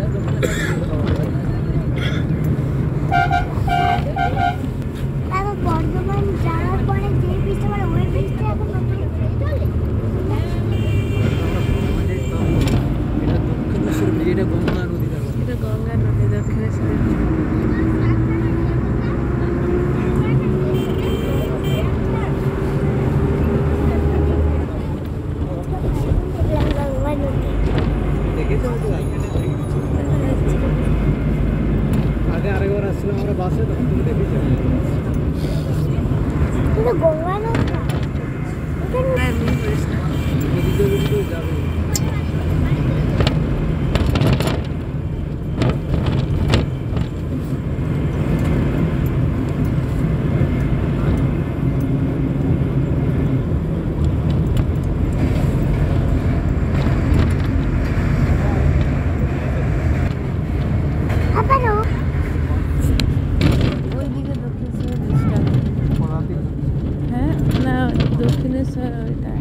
বর্ধমান যাওয়ার পরে যে ব্রিজটা মানে ওই ব্রিজটা এখন নতুন এটা দক্ষিণেশ্বর ব্রিজ, এটা গঙ্গা নদী। এটা গঙ্গা নদী দক্ষিণেশ্বর। আগে আরেকবার আসছিলাম আমরা বাসে, তখন তুমি দেখেছো গঙ্গা নদী যাবে। ওইদিকে দক্ষিণেশ্বর ব্রিজটা। হ্যাঁ না, দক্ষিণেশ্বর ওইটা